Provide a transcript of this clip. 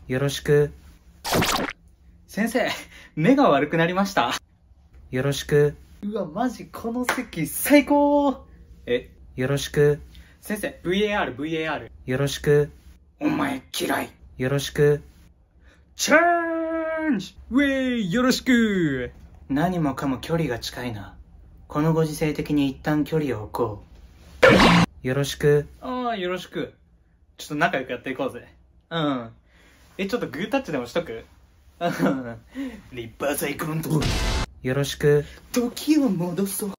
よろしく。先生、目が悪くなりました。よろしく。うわ、マジこの席最高。よろしく。先生、VAR。よろしく。お前嫌い。よろしく。チェンジウェイよろしく。何もかも距離が近いな。このご時世的に一旦距離を置こう。よろしく。よろしく。ちょっと仲良くやっていこうぜ。ちょっとグータッチでもしとく？リッパーサイクロンと。よろしく。時を戻そう。